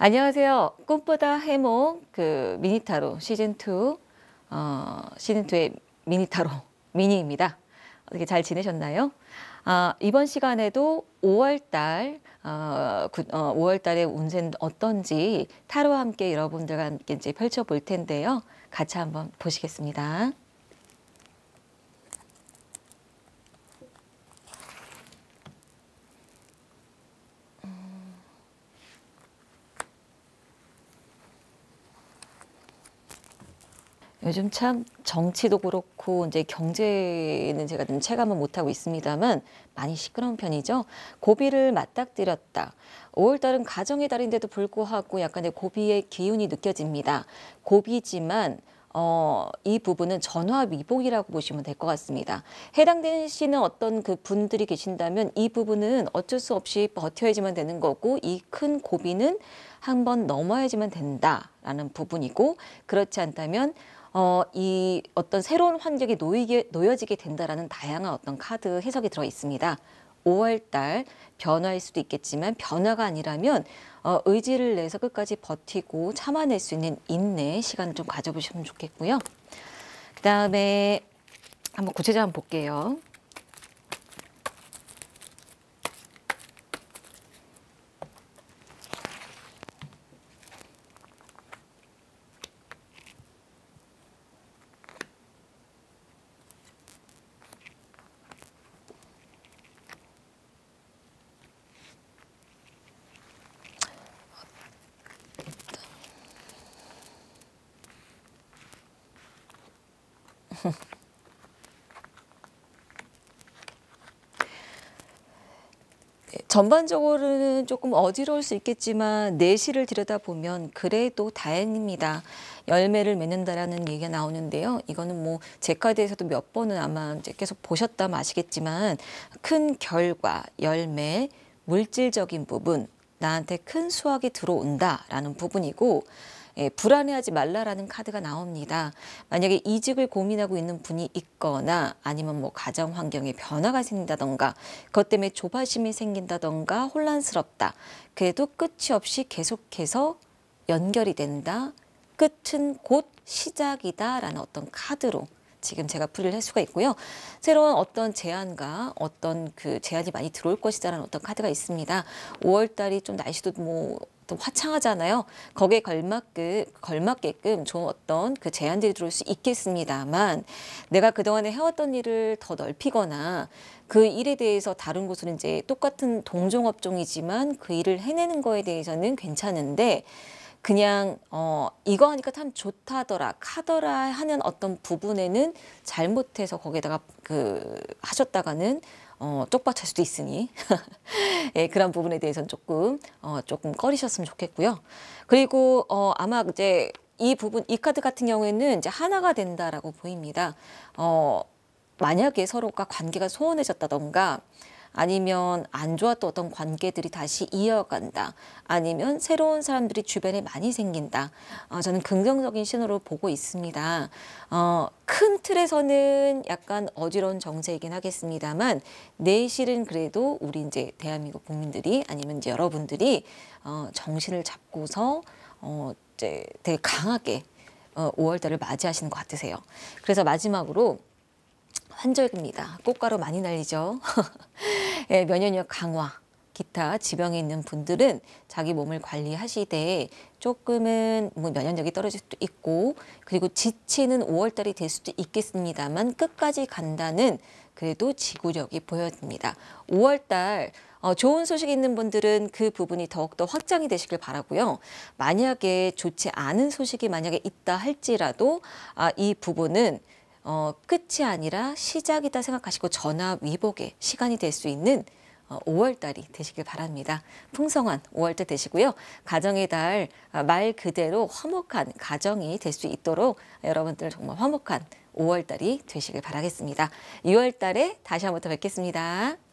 안녕하세요. 꿈보다 해몽 미니타로 시즌2 시즌2의 미니타로 미니입니다. 어떻게 잘 지내셨나요? 이번 시간에도 5월달 5월달의 운세는 어떤지 타로와 함께 여러분들과 함께 이제 펼쳐볼 텐데요. 같이 한번 보시겠습니다. 요즘 참 정치도 그렇고 이제 경제는 제가 좀 체감은 못하고 있습니다만 많이 시끄러운 편이죠. 고비를 맞닥뜨렸다. 5월달은 가정의 달인데도 불구하고 약간의 고비의 기운이 느껴집니다. 고비지만 이 부분은 전화위복이라고 보시면 될 것 같습니다. 해당되시는 어떤 그 분들이 계신다면 이 부분은 어쩔 수 없이 버텨야지만 되는 거고, 이 큰 고비는 한번 넘어야지만 된다라는 부분이고, 그렇지 않다면 이 어떤 새로운 환경에 놓여지게 된다라는 다양한 어떤 카드 해석이 들어 있습니다. 5월달 변화일 수도 있겠지만, 변화가 아니라면 의지를 내서 끝까지 버티고 참아낼 수 있는 인내 시간을 좀 가져보시면 좋겠고요. 그 다음에 한번 구체적으로 한번 볼게요. 전반적으로는 조금 어지러울 수 있겠지만 내실을 들여다보면 그래도 다행입니다. 열매를 맺는다라는 얘기가 나오는데요. 이거는 뭐 제 카드에서도 몇 번은 아마 이제 계속 보셨다면 아시겠지만, 큰 결과, 열매, 물질적인 부분, 나한테 큰 수확이 들어온다라는 부분이고, 불안해하지 말라라는 카드가 나옵니다. 만약에 이직을 고민하고 있는 분이 있거나 아니면 뭐 가정 환경에 변화가 생긴다던가, 그것 때문에 조바심이 생긴다던가 혼란스럽다. 그래도 끝이 없이 계속해서 연결이 된다. 끝은 곧 시작이다라는 어떤 카드로 지금 제가 풀이를 할 수가 있고요. 새로운 어떤 제안과 어떤 그 제안이 많이 들어올 것이다라는 어떤 카드가 있습니다. 5월달이 좀 날씨도 뭐 또 화창하잖아요. 거기에 걸맞게끔 좋은 어떤 그 제안들이 들어올 수 있겠습니다만, 내가 그동안에 해왔던 일을 더 넓히거나 그 일에 대해서 다른 곳은 이제 똑같은 동종업종이지만 그 일을 해내는 거에 대해서는 괜찮은데, 그냥 이거 하니까 참 좋다더라, 카더라 하는 어떤 부분에는 잘못해서 거기에다가 하셨다가는 쪽박찰 수도 있으니 예, 그런 부분에 대해서는 조금 꺼리셨으면 좋겠고요. 그리고 아마 이제 이 카드 같은 경우에는 이제 하나가 된다라고 보입니다. 만약에 서로가 관계가 소원해졌다던가, 아니면 안 좋았던 어떤 관계들이 다시 이어간다, 아니면 새로운 사람들이 주변에 많이 생긴다, 저는 긍정적인 신호를 보고 있습니다. 큰 틀에서는 약간 어지러운 정세이긴 하겠습니다만, 내실은 그래도 우리 이제 대한민국 국민들이 아니면 이제 여러분들이 정신을 잡고서 이제 되게 강하게 5월달을 맞이하시는 것 같으세요. 그래서 마지막으로 환절기입니다. 꽃가루 많이 날리죠. 예, 면역력 강화, 기타 지병에 있는 분들은 자기 몸을 관리하시되 조금은 뭐 면역력이 떨어질 수도 있고, 그리고 지치는 5월달이 될 수도 있겠습니다만, 끝까지 간다는 그래도 지구력이 보여집니다. 5월달 좋은 소식이 있는 분들은 그 부분이 더욱더 확장이 되시길 바라고요. 만약에 좋지 않은 소식이 만약에 있다 할지라도 이 부분은 끝이 아니라 시작이다 생각하시고 전화위복의 시간이 될 수 있는 5월달이 되시길 바랍니다. 풍성한 5월달 되시고요. 가정의 달, 말 그대로 화목한 가정이 될 수 있도록 여러분들 정말 화목한 5월달이 되시길 바라겠습니다. 6월달에 다시 한번 더 뵙겠습니다.